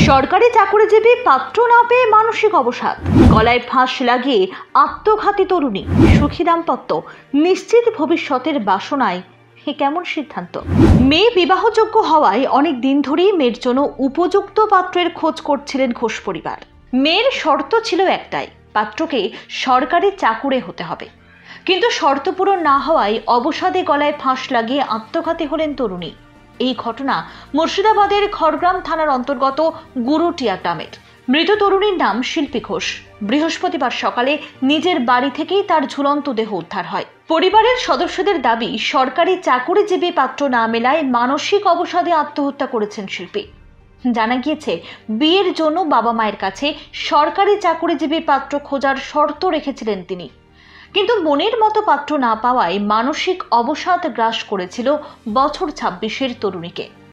সরকারি চাকরিজীবী পাত্র না পেয়ে মানসিক অবসাদ, গলায় ফাঁস লাগিয়ে আত্মঘাতী তরুণী। সুখী দাম্পত্য, নিশ্চিত ভবিষ্যতের বাসনায় এ কেমন সিদ্ধান্ত? মেয়ে বিবাহযোগ্য হওয়ায় অনেক দিন ধরেই মেয়ের জন্য উপযুক্ত পাত্রের খোঁজ করছিলেন ঘোষ পরিবার। মেয়ের শর্ত ছিল একটাই, পাত্রকে সরকারি চাকুরে হতে হবে। কিন্তু শর্ত পূরণ না হওয়ায় অবসাদে গলায় ফাঁস লাগিয়ে আত্মঘাতী হলেন তরুণী। এই ঘটনা মুর্শিদাবাদের খড়গ্রাম থানার অন্তর্গত গুরুটিয়া গ্রামের। মৃত তরুণীর নাম শিল্পী ঘোষ। বৃহস্পতিবার সকালে নিজের বাড়ি থেকেই তার ঝুলন্ত দেহ উদ্ধার হয়। পরিবারের সদস্যদের দাবি, সরকারি চাকুরিজীবী পাত্র না মেলায় মানসিক অবসাদে আত্মহত্যা করেছেন শিল্পী। জানা গিয়েছে, বিয়ের জন্য বাবা মায়ের কাছে সরকারি চাকুরিজীবী পাত্র খোঁজার শর্ত রেখেছিলেন তিনি। কিন্তু মনের মতো পাত্র না পাওয়ায় মানসিক অবসাদ গ্রাস করেছিল বছর 26-এর তরুণীকে।